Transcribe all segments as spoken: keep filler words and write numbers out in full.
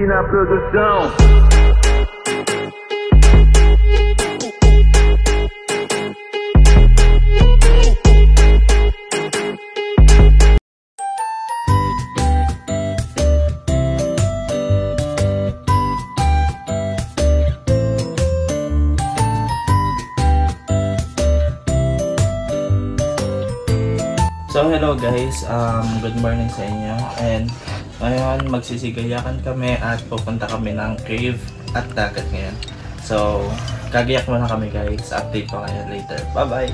Rick na produção. So hello guys, um, good morning sa inyo, and ngayon magsisigayakan kami at pupunta kami ng cave at dagat ngayon. So gagayak muna kami guys, update ko kayo later, bye bye!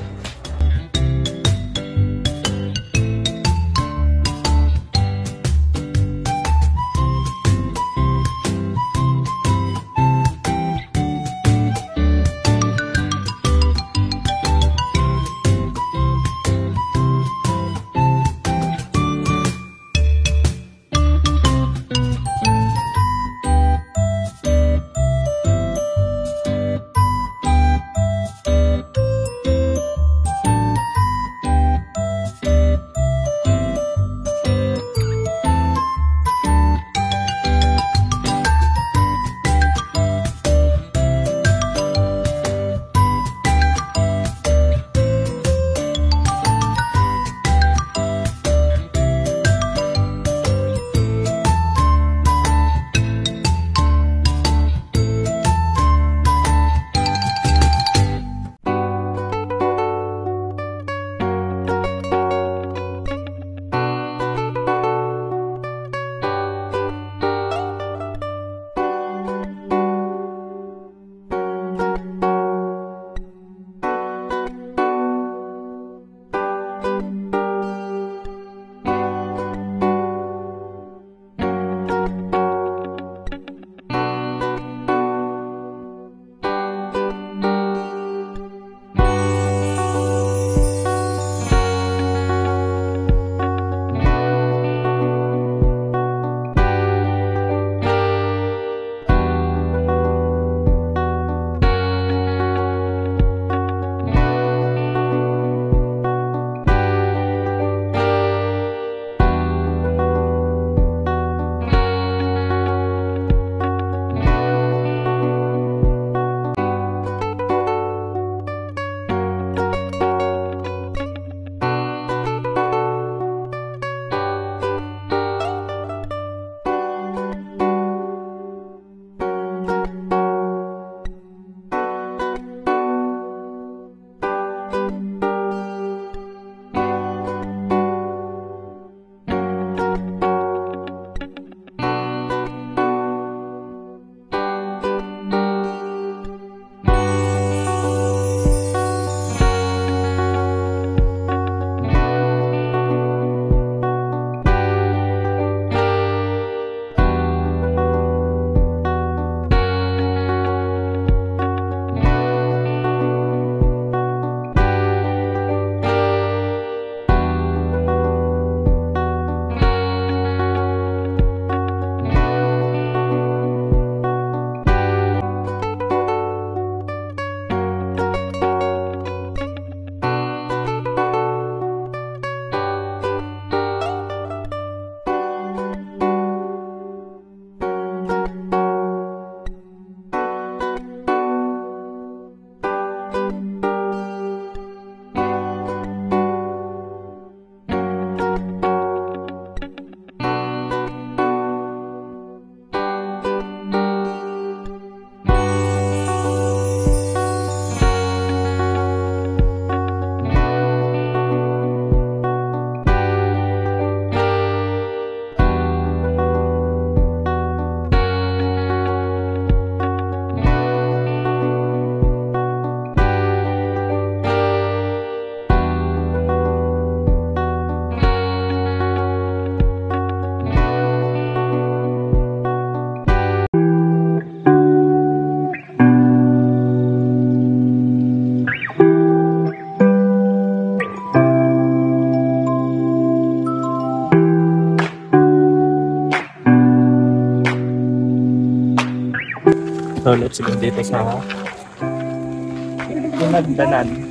So let's go dito sa Pinagdanan.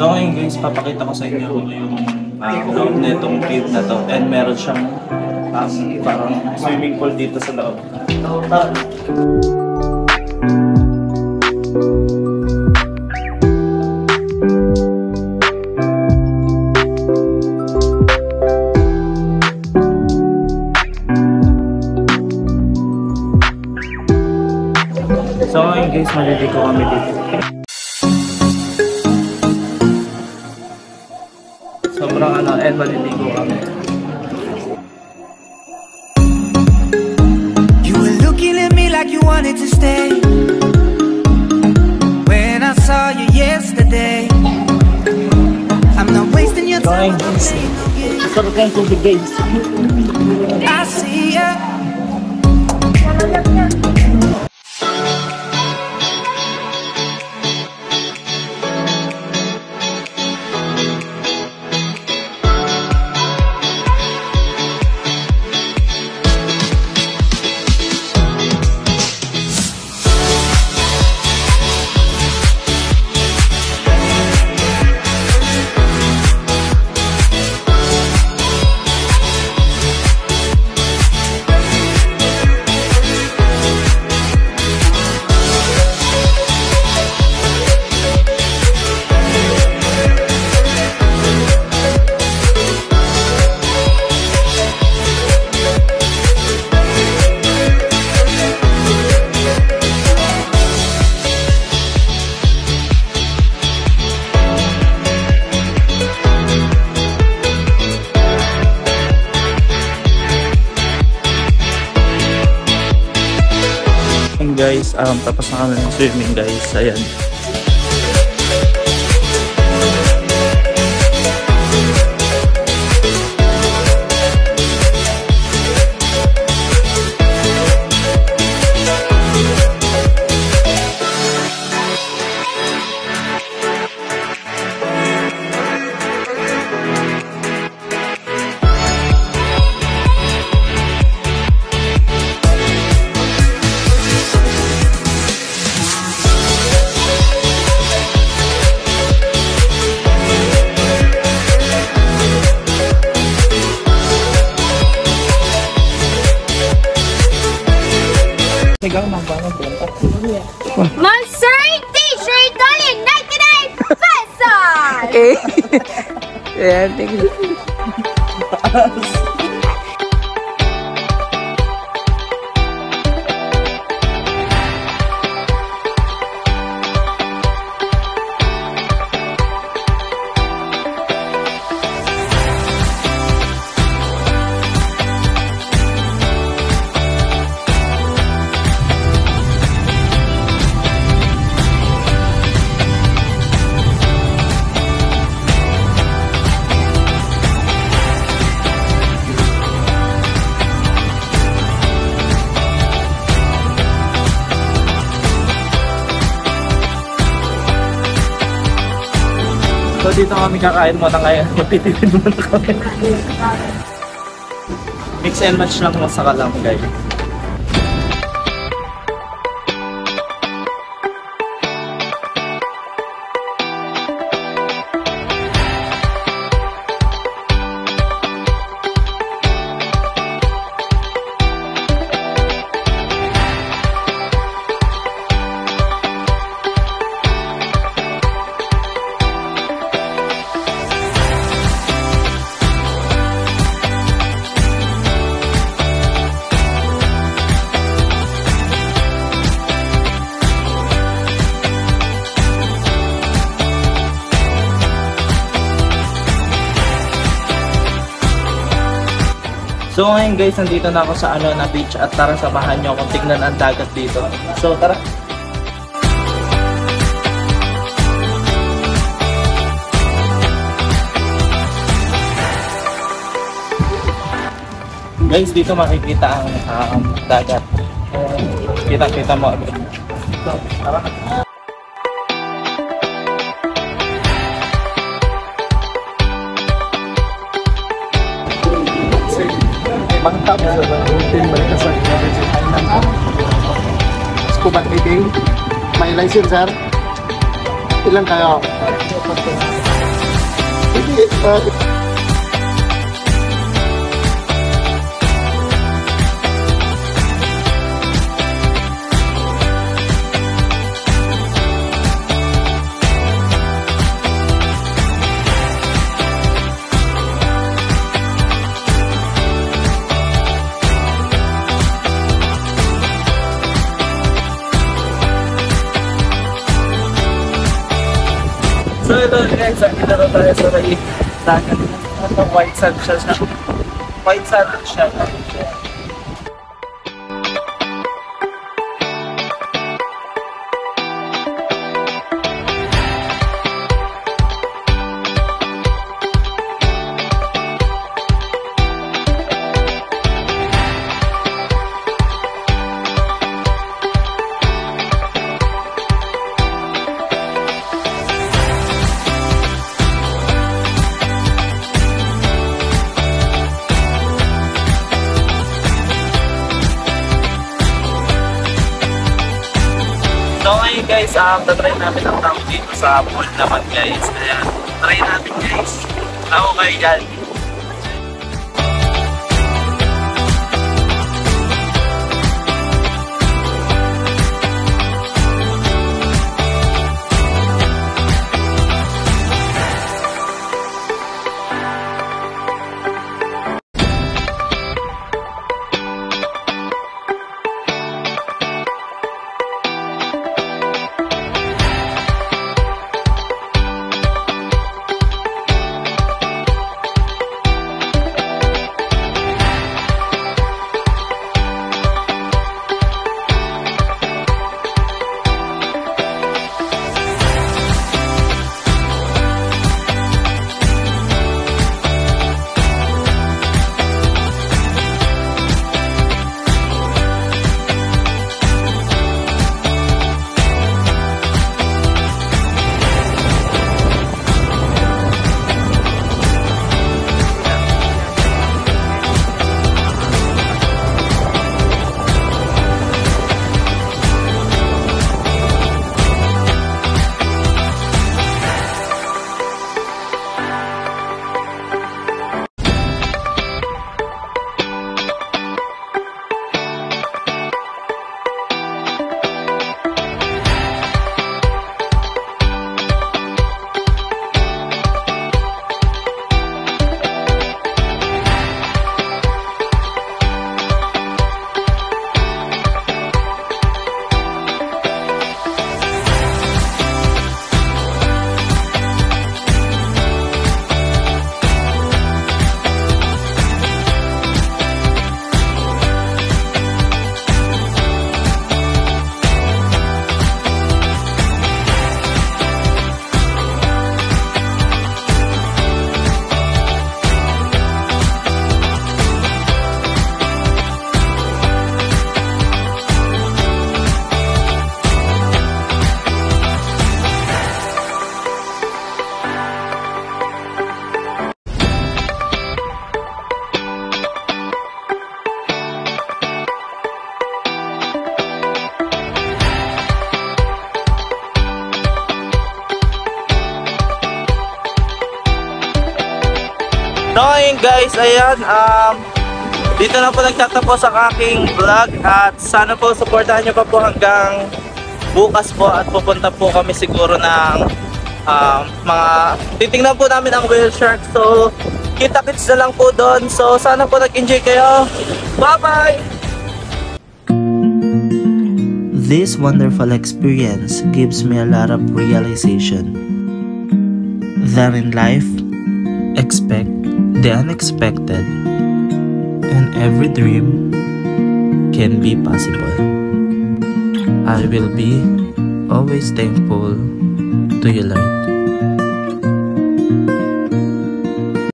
So ngayon guys, papakita ko sa inyo yung uh, loob nitong cave na to. And meron siyang um, parang swimming pool dito sa loob. Tara! So ngayon guys, maliligo kami dito. Sobrang ano, and maliligo kami. You were looking at me like you wanted to stay. When I saw you yesterday, I'm not wasting your time. Sarap lang tubig guys. I see ya. Guys, um, tapos na kami ng swimming guys, ayan. Monster t-shirt only ninety-nine pesos! Eh? Ayan, tingin. So dito kami kakain muna ngayon. Magtitipid muna kami. Mix and match lang sa kalam guys. So ngayon guys, nandito na ako sa ano na beach at tara samahan nyo akong tignan ang dagat dito. So tara! Guys, dito makikita ang um, dagat. Kita-kita mo agad. So, tara! Mantap sa routine balik sa Thailand. Scuba diving. May license sir? Ilan kayo? So ito guys, nakita na tayo sa may dagat. Ito white sand siya siya. White sand siya. So ngayon guys, um, tatry namin ang tao dito sa pool naman guys. Kaya try natin guys. Ako kayo dyan. So ayun guys, ayan, um, dito na po nagtatapos ang aking vlog at sana po supportahan nyo pa po hanggang bukas po at pupunta po kami siguro ng um, mga, titingnan po namin ang whale shark, so kita-kits na lang po doon, so sana po nag-enjoy kayo, bye bye! This wonderful experience gives me a lot of realization that in life, expect the unexpected and every dream can be possible. I will be always thankful to you, Lord.